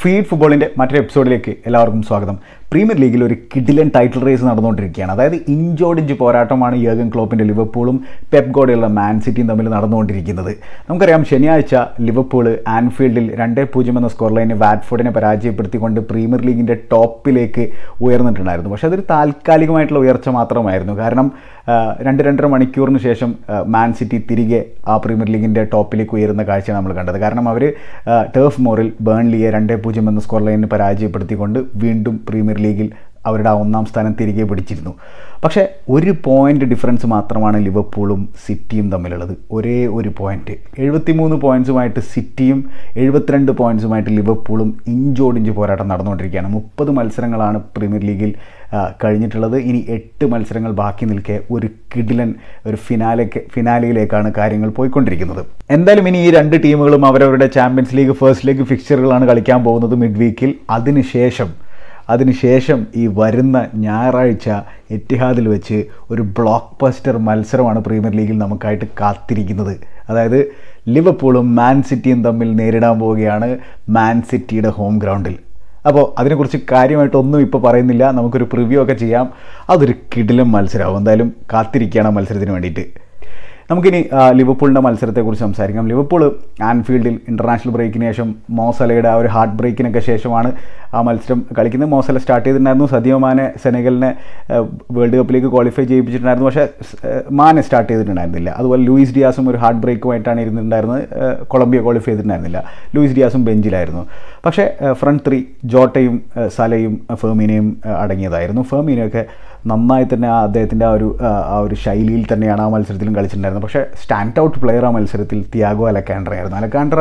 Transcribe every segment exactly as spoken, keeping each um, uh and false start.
Feed ഫുട്ബോളിൻ്റെ മറ്റൊരു എപ്പിസോഡിലേക്ക് എല്ലാവർക്കും സ്വാഗതം. പ്രീമിയർ ലീഗിൽ ഒരു കിഡിലൻ ടൈറ്റിൽ റേസ് നടന്നുകൊണ്ടിരിക്കുകയാണ്. അതായത് ഇഞ്ചോടിഞ്ച് പോരാട്ടമാണ് യർഗൻ ക്ലോപ്പിൻ്റെ ലിവർപൂളും പെപ് ഗോർഡിയുള്ള മാൻ സിറ്റിയും തമ്മിൽ നടന്നുകൊണ്ടിരിക്കുന്നത്. നമുക്കറിയാം, ശനിയാഴ്ച ലിവർപൂൾ ആൻഫീൽഡിൽ രണ്ട് പൂജ്യം എന്ന സ്കോർ ലൈന് വാറ്റ്ഫോർഡിനെ പരാജയപ്പെടുത്തിക്കൊണ്ട് പ്രീമിയർ ലീഗിൻ്റെ ടോപ്പിലേക്ക് ഉയർന്നിട്ടുണ്ടായിരുന്നു. പക്ഷേ അതൊരു താൽക്കാലികമായിട്ടുള്ള ഉയർച്ച മാത്രമായിരുന്നു. കാരണം രണ്ട് രണ്ടര മണിക്കൂറിന് ശേഷം മാൻ സിറ്റി തിരികെ ആ പ്രീമിയർ ലീഗിൻ്റെ ടോപ്പിലേക്ക് ഉയരുന്ന കാഴ്ചയാണ് നമ്മൾ കണ്ടത്. കാരണം അവർ ടേഫ് മോറിൽ ബേൺലിയെ രണ്ട് പൂജ്യം എന്ന സ്കോർ ലൈനിന് പരാജയപ്പെടുത്തിക്കൊണ്ട് വീണ്ടും പ്രീമിയർ ലീഗിൽ അവരുടെ ആ ഒന്നാം സ്ഥാനം തിരികെ പിടിച്ചിരുന്നു. പക്ഷേ ഒരു പോയിൻ്റ് ഡിഫറൻസ് മാത്രമാണ് ലിവർപൂളും സിറ്റിയും തമ്മിലുള്ളത്. ഒരേ ഒരു പോയിൻ്റ്. എഴുപത്തിമൂന്ന് പോയിൻറ്റ്സുമായിട്ട് സിറ്റിയും എഴുപത്തിരണ്ട് പോയിൻറ്റ്സുമായിട്ട് ലിവർപൂളും ഇഞ്ചോടിഞ്ച് പോരാട്ടം നടന്നുകൊണ്ടിരിക്കുകയാണ്. മുപ്പത് മത്സരങ്ങളാണ് പ്രീമിയർ ലീഗിൽ കഴിഞ്ഞിട്ടുള്ളത്. ഇനി എട്ട് മത്സരങ്ങൾ ബാക്കി നിൽക്കെ ഒരു കിഡിലൻ ഒരു ഫിനാലേക്ക് ഫിനാലയിലേക്കാണ് കാര്യങ്ങൾ പോയിക്കൊണ്ടിരിക്കുന്നത്. എന്തായാലും ഇനി ഈ രണ്ട് ടീമുകളും അവരവരുടെ ചാമ്പ്യൻസ് ലീഗ് ഫസ്റ്റ് ലീഗ് ഫിക്സ്ചറുകളാണ് കളിക്കാൻ പോകുന്നത് മിഡ് വീക്കിൽ. അതിനുശേഷം അതിനുശേഷം ഈ വരുന്ന ഞായറാഴ്ച എറ്റിഹാദിൽ വെച്ച് ഒരു ബ്ലോക്ക് ബസ്റ്റർ മത്സരമാണ് പ്രീമിയർ ലീഗിൽ നമുക്കായിട്ട് കാത്തിരിക്കുന്നത്. അതായത് ലിവർപൂളും മാൻ സിറ്റിയും തമ്മിൽ നേരിടാൻ പോവുകയാണ് മാൻ സിറ്റിയുടെ ഹോം ഗ്രൗണ്ടിൽ. അപ്പോൾ അതിനെക്കുറിച്ച് കാര്യമായിട്ടൊന്നും ഇപ്പോൾ പറയുന്നില്ല. നമുക്കൊരു പ്രിവ്യൂ ഒക്കെ ചെയ്യാം. അതൊരു കിടിലൻ മത്സരമാവും. എന്തായാലും കാത്തിരിക്കുകയാണ് മത്സരത്തിന് വേണ്ടിയിട്ട്. നമുക്കിനി ലിവർപൂളിൻ്റെ മത്സരത്തെക്കുറിച്ച് സംസാരിക്കാം. ലിവർപൂൾ ആൻഫീൽഡിൽ ഇൻ്റർനാഷണൽ ബ്രേക്കിന് ശേഷം മോസലയുടെ ആ ഒരു ഹാർട്ട് ബ്രേക്കിനൊക്കെ ശേഷമാണ് ആ മത്സരം കളിക്കുന്നത്. മോസല സ്റ്റാർട്ട് ചെയ്തിട്ടുണ്ടായിരുന്നു. സദിയോ മാനെ സെനഗലിനെ വേൾഡ് കപ്പിലേക്ക് ക്വാളിഫൈ ചെയ്യിപ്പിച്ചിട്ടുണ്ടായിരുന്നു. പക്ഷേ മാനെ സ്റ്റാർട്ട് ചെയ്തിട്ടുണ്ടായിരുന്നില്ല. അതുപോലെ ലൂയിസ് ഡിയാസും ഒരു ഹാർട്ട് ബ്രേക്കുമായിട്ടാണ് ഇരുന്നിട്ടുണ്ടായിരുന്നത്. കൊളംബിയ ക്വാളിഫൈ ചെയ്തിട്ടുണ്ടായിരുന്നില്ല. ലൂയിസ് ഡിയാസും ബെഞ്ചിലായിരുന്നു. പക്ഷേ ഫ്രണ്ട് ത്രീ ജോട്ടയും സലയും ഫെർമിനെയും അടങ്ങിയതായിരുന്നു. ഫെർമിനെയൊക്കെ നന്നായി തന്നെ ആ അദ്ദേഹത്തിൻ്റെ ആ ഒരു ആ ഒരു ശൈലിയിൽ തന്നെയാണ് ആ മത്സരത്തിലും കളിച്ചിട്ടുണ്ടായിരുന്നത്. പക്ഷേ സ്റ്റാൻഡ് ഔട്ട് പ്ലെയർ ആ മത്സരത്തിൽ തിയാഗോ അലക്കാൻഡ്ര ആയിരുന്നു. അലക്കാൻഡ്ര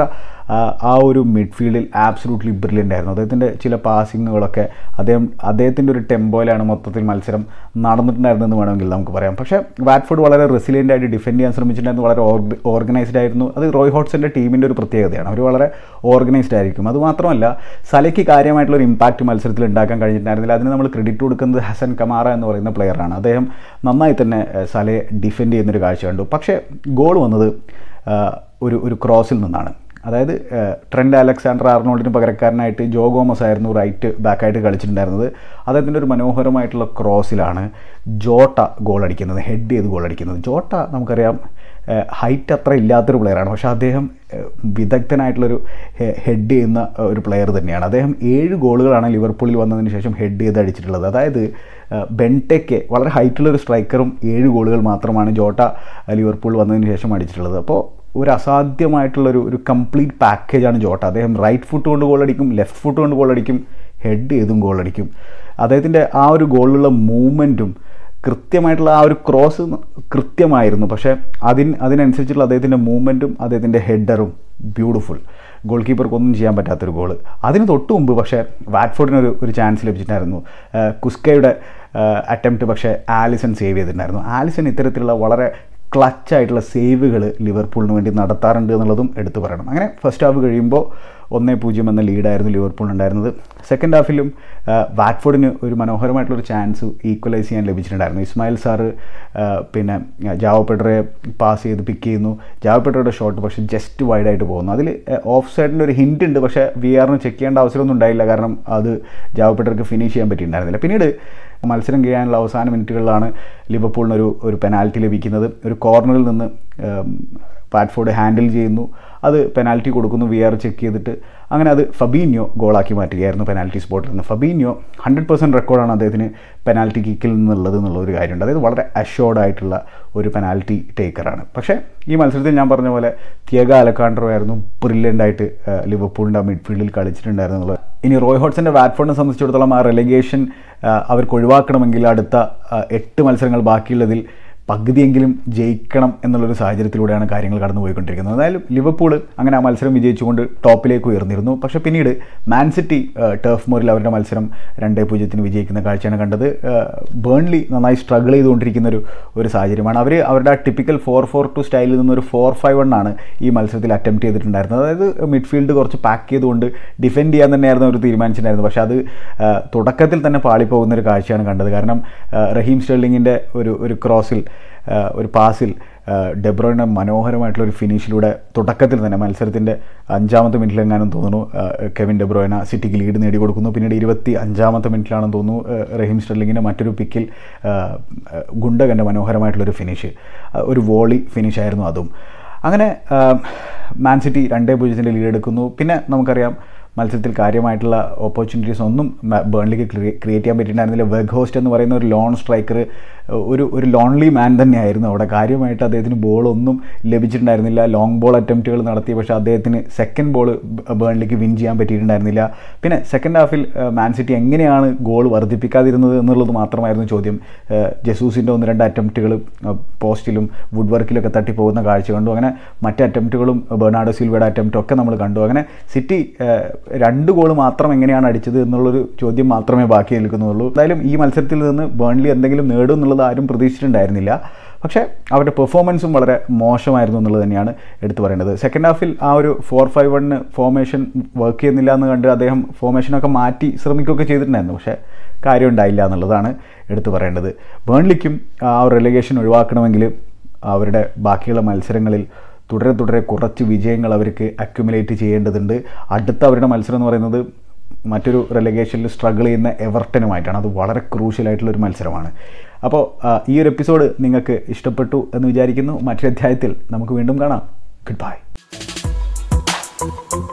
ആ ഒരു മിഡ്ഫീൽഡിൽ ആബ്സലൂട്ട്ലി ബ്രില്യൻ്റ് ആയിരുന്നു. അദ്ദേഹത്തിൻ്റെ ചില പാസിങ്ങുകളൊക്കെ അദ്ദേഹം അദ്ദേഹത്തിൻ്റെ ഒരു ടെമ്പോയിലാണ് മൊത്തത്തിൽ മത്സരം നടന്നിട്ടുണ്ടായിരുന്നെന്ന് വേണമെങ്കിൽ നമുക്ക് പറയാം. പക്ഷേ വാറ്റ്ഫോർഡ് വളരെ റെസിലിയൻ്റ് ആയിട്ട് ഡിഫെൻഡ് ചെയ്യാൻ ശ്രമിച്ചിട്ടുണ്ടായിരുന്നു. വളരെ ഓർഗനൈസ്ഡ് ആയിരുന്നു. അത് റോയ് ഹോട്ട്സൻ്റെ ടീമിൻ്റെ ഒരു പ്രത്യേകതയാണ്. അവർ വളരെ ഓർഗനൈസ്ഡ് ആയിരിക്കും. അതുമാത്രമല്ല, സലയ്ക്ക് കാര്യമായിട്ടുള്ളൊരു ഇമ്പാക്റ്റ് മത്സരത്തിൽ ഉണ്ടാക്കാൻ കഴിഞ്ഞിട്ടുണ്ടായിരുന്നില്ല. അതിന് നമ്മൾ ക്രെഡിറ്റ് കൊടുക്കുന്നത് ഹസൻ കമാറ എന്ന് പറയുന്ന പ്ലെയറാണ്. അദ്ദേഹം നന്നായി തന്നെ സലയെ ഡിഫെൻഡ് ചെയ്യുന്നൊരു കാഴ്ച കണ്ടു. പക്ഷേ ഗോൾ വന്നത് ഒരു ഒരു ക്രോസിൽ നിന്നാണ്. അതായത് ട്രെൻഡ് അലക്സാണ്ടർ ആർണോൾഡിന് പകരക്കാരനായിട്ട് ജോ ഗോമസ് ആയിരുന്നു റൈറ്റ് ബാക്കായിട്ട് കളിച്ചിട്ടുണ്ടായിരുന്നത്. അദ്ദേഹത്തിൻ്റെ ഒരു മനോഹരമായിട്ടുള്ള ക്രോസിലാണ് ജോട്ട ഗോൾ അടിക്കുന്നത്, ഹെഡ് ചെയ്ത് ഗോൾ അടിക്കുന്നത്. ജോട്ട നമുക്കറിയാം ഹൈറ്റ് അത്ര ഇല്ലാത്തൊരു പ്ലെയറാണ്. പക്ഷേ അദ്ദേഹം വിദഗ്ധനായിട്ടുള്ളൊരു ഹെഡ് ചെയ്യുന്ന ഒരു പ്ലെയർ തന്നെയാണ്. അദ്ദേഹം ഏഴ് ഗോളുകളാണ് ലിവർപൂളിൽ വന്നതിന് ശേഷം ഹെഡ് ചെയ്ത് അടിച്ചിട്ടുള്ളത്. അതായത് ബെൻടെക്കെ വളരെ ഹൈറ്റുള്ളൊരു സ്ട്രൈക്കറും ഏഴ് ഗോളുകൾ മാത്രമാണ് ജോട്ട ലിവർപൂൾ വന്നതിന് ശേഷം അടിച്ചിട്ടുള്ളത്. അപ്പോൾ ഒരു അസാധ്യമായിട്ടുള്ളൊരു ഒരു കംപ്ലീറ്റ് പാക്കേജാണ് ജോട്ട. അദ്ദേഹം റൈറ്റ് ഫുട്ട് കൊണ്ട് ഗോളടിക്കും, ലെഫ്റ്റ് ഫുട്ട് കൊണ്ട് ഗോളടിക്കും, ഹെഡ് ചെയ്തും ഗോളടിക്കും. അദ്ദേഹത്തിൻ്റെ ആ ഒരു ഗോളിലുള്ള മൂവ്മെൻറ്റും കൃത്യമായിട്ടുള്ള ആ ഒരു ക്രോസ് കൃത്യമായിരുന്നു. പക്ഷേ അതിന് അതിനനുസരിച്ചുള്ള അദ്ദേഹത്തിൻ്റെ മൂവ്മെൻറ്റും അദ്ദേഹത്തിൻ്റെ ഹെഡറും ബ്യൂട്ടിഫുൾ. ഗോൾ കീപ്പർക്കൊന്നും ചെയ്യാൻ പറ്റാത്തൊരു ഗോള്. അതിന് തൊട്ട് മുമ്പ് പക്ഷേ വാറ്റ്ഫോർഡിനൊരു ഒരു ചാൻസ് ലഭിച്ചിട്ടുണ്ടായിരുന്നു. കുസ്കയുടെ അറ്റംപ്റ്റ് പക്ഷേ ആലിസൺ സേവ് ചെയ്തിട്ടുണ്ടായിരുന്നു. ആലിസൺ ഇത്തരത്തിലുള്ള വളരെ ക്ലച്ചായിട്ടുള്ള സേവുകൾ ലിവർപൂളിന് വേണ്ടി നടത്താറുണ്ട് എന്നുള്ളതും എടുത്തു പറയണം. അങ്ങനെ ഫസ്റ്റ് ഹാഫ് കഴിയുമ്പോൾ ഒന്നേ പൂജ്യം എന്ന ലീഡായിരുന്നു ലിവർപൂളിനുണ്ടായിരുന്നത്. സെക്കൻഡ് ഹാഫിലും വാറ്റ്ഫോർഡിന് ഒരു മനോഹരമായിട്ടുള്ളൊരു ചാൻസ് ഈക്വലൈസ് ചെയ്യാൻ ലഭിച്ചിട്ടുണ്ടായിരുന്നു. ഇസ്മായിൽ സാറ് പിന്നെ ജാവോ പെഡ്രയെ പാസ് ചെയ്ത് പിക്ക് ചെയ്യുന്നു. ജാവോ പെഡ്രയുടെ ഷോട്ട് പക്ഷേ ജസ്റ്റ് വൈഡായിട്ട് പോകുന്നു. അതിൽ ഓഫ് സൈഡിൻ്റെ ഒരു ഹിൻറ്റ് ഉണ്ട്. പക്ഷേ വി ആറിന് ചെക്ക് ചെയ്യേണ്ട അവസരമൊന്നും ഉണ്ടായില്ല. കാരണം അത് ജാവോ പെഡ്രയ്ക്ക് ഫിനിഷ് ചെയ്യാൻ പറ്റിയിട്ടുണ്ടായിരുന്നില്ല. പിന്നീട് മത്സരം കഴിയാനുള്ള അവസാന മിനിറ്റുകളിലാണ് ലിവർപൂളിനൊരു ഒരു പെനാൽറ്റി ലഭിക്കുന്നത്. ഒരു കോർണറിൽ നിന്ന് വാറ്റ്ഫോർഡ് ഹാൻഡിൽ ചെയ്യുന്നു. അത് പെനാൽറ്റി കൊടുക്കുന്നു. വി ആർ ചെക്ക് ചെയ്തിട്ട് അങ്ങനെ അത് ഫബീനിയോ ഗോളാക്കി മാറ്റുകയായിരുന്നു പെനാൽറ്റി സ്പോട്ടിൽ നിന്ന്. ഫബീനിയോ ഹൺഡ്രഡ് പെർസെൻറ്റ് റെക്കോർഡാണ് അദ്ദേഹത്തിന് പെനാൽറ്റി കിക്കിൽ നിന്നുള്ളത് എന്നുള്ളൊരു കാര്യമുണ്ട്. അതായത് വളരെ അഷ്യോർഡ് ആയിട്ടുള്ള ഒരു പെനാൽറ്റി ടേക്കറാണ്. പക്ഷേ ഈ മത്സരത്തിൽ ഞാൻ പറഞ്ഞ പോലെ തിയാഗോ അലക്കാൻഡ്രോ ആയിരുന്നു ബ്രില്യൻ്റ് ആയിട്ട് ലിവർപൂളിൻ്റെ ആ മിഡ്ഫീൽഡിൽ കളിച്ചിട്ടുണ്ടായിരുന്നു എന്നുള്ളത്. ഇനി റോയ് ഹോട്ട്സൻ്റെ വാറ്റ്ഫോർഡിനെ സംബന്ധിച്ചിടത്തോളം ആ റെലഗേഷൻ അവർക്ക് ഒഴിവാക്കണമെങ്കിൽ അടുത്ത എട്ട് മത്സരങ്ങൾ ബാക്കിയുള്ളതിൽ പകുതിയെങ്കിലും ജയിക്കണം എന്നുള്ളൊരു സാഹചര്യത്തിലൂടെയാണ് കാര്യങ്ങൾ കടന്നു പോയിക്കൊണ്ടിരിക്കുന്നത്. എന്തായാലും ലിവർപൂൾ അങ്ങനെ ആ മത്സരം വിജയിച്ചുകൊണ്ട് ടോപ്പിലേക്ക് ഉയർന്നിരുന്നു. പക്ഷേ പിന്നീട് മാൻ സിറ്റി ടർഫ് മോറിൽ അവരുടെ മത്സരം രണ്ടേ പൂജ്യത്തിന് വിജയിക്കുന്ന കാഴ്ചയാണ് കണ്ടത്. ബേൺലി നന്നായി സ്ട്രഗിൾ ചെയ്തുകൊണ്ടിരിക്കുന്ന ഒരു ഒരു സാഹചര്യമാണ്. അവർ അവരുടെ ആ ടിപ്പിക്കൽ ഫോർ ഫോർ ടു സ്റ്റൈലിൽ നിന്നൊരു ഫോർ ഫൈവ് വൺ ആണ് ഈ മത്സരത്തിൽ അറ്റംപ്റ്റ് ചെയ്തിട്ടുണ്ടായിരുന്നത്. അതായത് മിഡ്ഫീൽഡ് കുറച്ച് പാക്ക് ചെയ്തുകൊണ്ട് ഡിഫെൻഡ് ചെയ്യാൻ തന്നെയായിരുന്നു അവർ തീരുമാനിച്ചിട്ടുണ്ടായിരുന്നു. പക്ഷേ അത് തുടക്കത്തിൽ തന്നെ പാളിപ്പോകുന്നൊരു കാഴ്ചയാണ് കണ്ടത്. കാരണം റഹീം സ്റ്റെർലിങ്ങിൻ്റെ ഒരു ഒരു ക്രോസിൽ ഒരു പാസിൽ ഡെബ്രോയിനെ മനോഹരമായിട്ടുള്ളൊരു ഫിനിഷിലൂടെ തുടക്കത്തിൽ തന്നെ മത്സരത്തിൻ്റെ അഞ്ചാമത്തെ മിനിറ്റിലെങ്ങാനും തോന്നുന്നു കെവിൻ ഡെബ്രോയിന സിറ്റിക്ക് ലീഡ് നേടിക്കൊടുക്കുന്നു. പിന്നീട് ഇരുപത്തി അഞ്ചാമത്തെ മിനിറ്റിലാണെന്ന് തോന്നുന്നു റഹീം സ്റ്റെർലിങ്ങിൻ്റെ മറ്റൊരു പിക്കിൽ ഗുണ്ടകൻ്റെ മനോഹരമായിട്ടുള്ളൊരു ഫിനിഷ്, ഒരു വോളി ഫിനിഷായിരുന്നു അതും. അങ്ങനെ മാൻ സിറ്റി രണ്ടേ പൂജ്യത്തിൻ്റെ ലീഡ് എടുക്കുന്നു. പിന്നെ നമുക്കറിയാം മത്സരത്തിൽ കാര്യമായിട്ടുള്ള ഓപ്പർച്യൂണിറ്റീസ് ഒന്നും ബേൺലിക്ക് ക്രിയേറ്റ് ചെയ്യാൻ പറ്റിയിട്ടുണ്ടായിരുന്നില്ല. വെഗ്ഹോസ്റ്റ് എന്ന് പറയുന്ന ഒരു ലോൺ സ്ട്രൈക്കർ ഒരു ഒരു ലോൺലി മാൻ തന്നെയായിരുന്നു അവിടെ. കാര്യമായിട്ട് അദ്ദേഹത്തിന് ബോളൊന്നും ലഭിച്ചിട്ടുണ്ടായിരുന്നില്ല. ലോങ് ബോൾ അറ്റംപ്റ്റുകൾ നടത്തി, പക്ഷേ അദ്ദേഹത്തിന് സെക്കൻഡ് ബോൾ ബേൺലിക്ക് വിൻ ചെയ്യാൻ പറ്റിയിട്ടുണ്ടായിരുന്നില്ല. പിന്നെ സെക്കൻഡ് ഹാഫിൽ മാൻ സിറ്റി എങ്ങനെയാണ് ഗോൾ വർദ്ധിപ്പിക്കാതിരുന്നത് എന്നുള്ളത് മാത്രമായിരുന്നു ചോദ്യം. ജെസൂസിൻ്റെ ഒന്ന് രണ്ട് അറ്റംപ്റ്റുകൾ പോസ്റ്റിലും വുഡ് വർക്കിലൊക്കെ തട്ടിപ്പോകുന്ന കാഴ്ച കണ്ടു. അങ്ങനെ മറ്റ് അറ്റംപ്റ്റുകളും ബെർണാർഡോ സിൽവയുടെ അറ്റംപ്റ്റും ഒക്കെ നമ്മൾ കണ്ടു. അങ്ങനെ സിറ്റി രണ്ട് ഗോൾ മാത്രം എങ്ങനെയാണ് അടിച്ചത് എന്നുള്ളൊരു ചോദ്യം മാത്രമേ ബാക്കി നിൽക്കുന്നുള്ളൂ. എന്തായാലും ഈ മത്സരത്തിൽ നിന്ന് ബേൺലി എന്തെങ്കിലും നേടും എന്നുള്ളത് ആരും പ്രതീക്ഷിച്ചിട്ടുണ്ടായിരുന്നില്ല. പക്ഷേ അവരുടെ പെർഫോമൻസും വളരെ മോശമായിരുന്നു എന്നുള്ളത് തന്നെയാണ് എടുത്തു പറയേണ്ടത്. സെക്കൻഡ് ഹാഫിൽ ആ ഒരു ഫോർ ഫൈവ് വണ്ണിന് ഫോർമേഷൻ വർക്ക് ചെയ്യുന്നില്ല എന്ന് കണ്ട് അദ്ദേഹം ഫോർമേഷനൊക്കെ മാറ്റി ശ്രമിക്കുകയൊക്കെ ചെയ്തിട്ടുണ്ടായിരുന്നു. പക്ഷേ കാര്യം ഉണ്ടായില്ല എന്നുള്ളതാണ് എടുത്തു പറയേണ്ടത്. ബേൺലിക്കും ആ ഒരു റെലഗേഷൻ ഒഴിവാക്കണമെങ്കിൽ അവരുടെ ബാക്കിയുള്ള മത്സരങ്ങളിൽ തുടരെ തുടരെ കുറച്ച് വിജയങ്ങൾ അവർക്ക് അക്യുമുലേറ്റ് ചെയ്യേണ്ടതുണ്ട്. അടുത്ത അവരുടെ മത്സരം എന്ന് പറയുന്നത് മറ്റൊരു റെലഗേഷനിൽ സ്ട്രഗിൾ ചെയ്യുന്ന എവർട്ടനുമായിട്ടാണ്. അത് വളരെ ക്രൂഷ്യലായിട്ടുള്ളൊരു മത്സരമാണ്. അപ്പോൾ ഈ ഒരു എപ്പിസോഡ് നിങ്ങൾക്ക് ഇഷ്ടപ്പെട്ടു എന്ന് വിചാരിക്കുന്നു. മറ്റൊരു അധ്യായത്തിൽ നമുക്ക് വീണ്ടും കാണാം. Good by.